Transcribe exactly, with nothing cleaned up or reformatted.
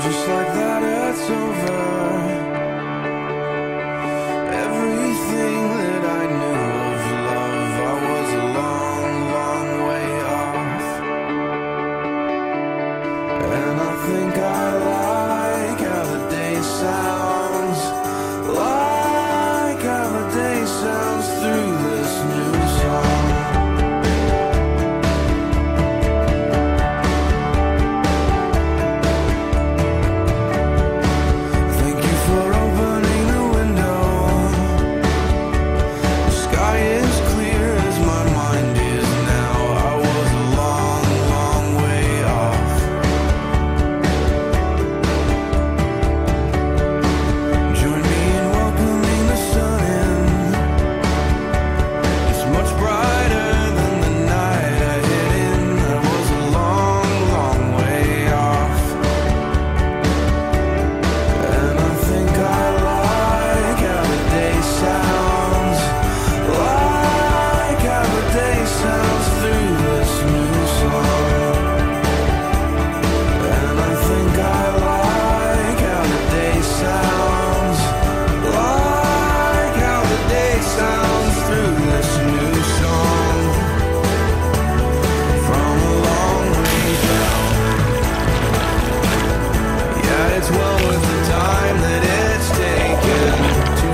just like that it's over. Everything that I knew of love, I was a long, long way off. And I think I like how the day sounds, like how the day sounds through this new song. It's well worth the time that it's taken